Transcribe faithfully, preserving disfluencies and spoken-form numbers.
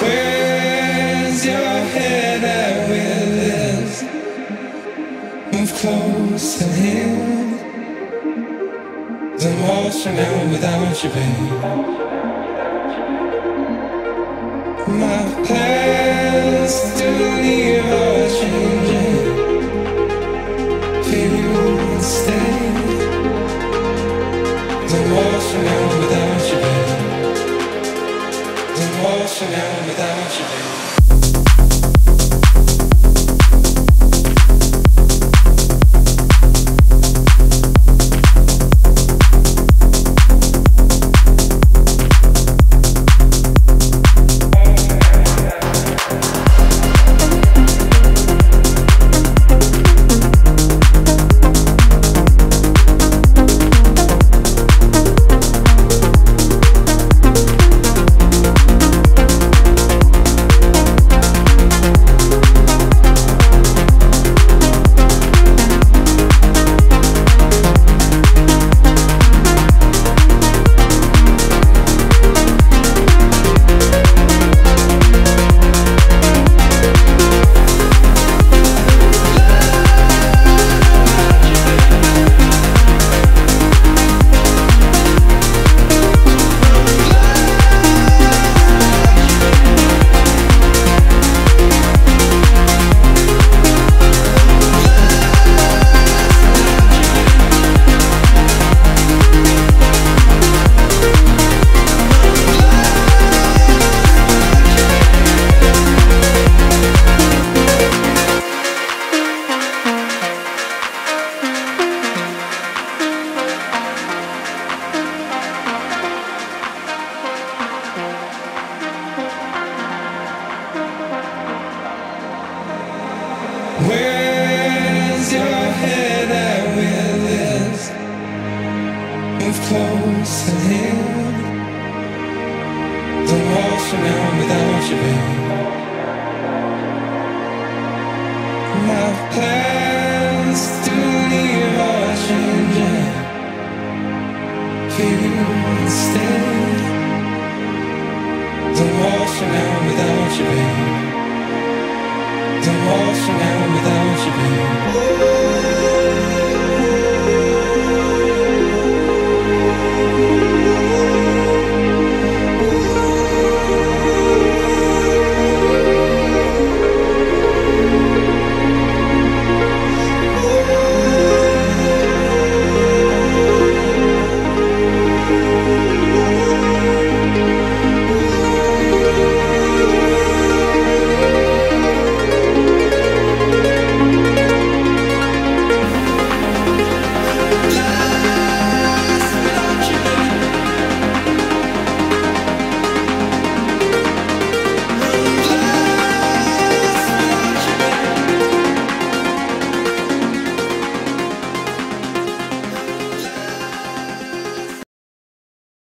Where's your head at with this? Move close and in. The walls from now without you, babe. My plans to leave are changing. Feel you and stay. The walls from now without you, babe. The walls from now without you, babe. Where's your head at with this? Move close and in. The walls from now without you, babe. My plans to leave are changing. Feel you and stay. The walls from now without you, babe. The walls from now without you, babe.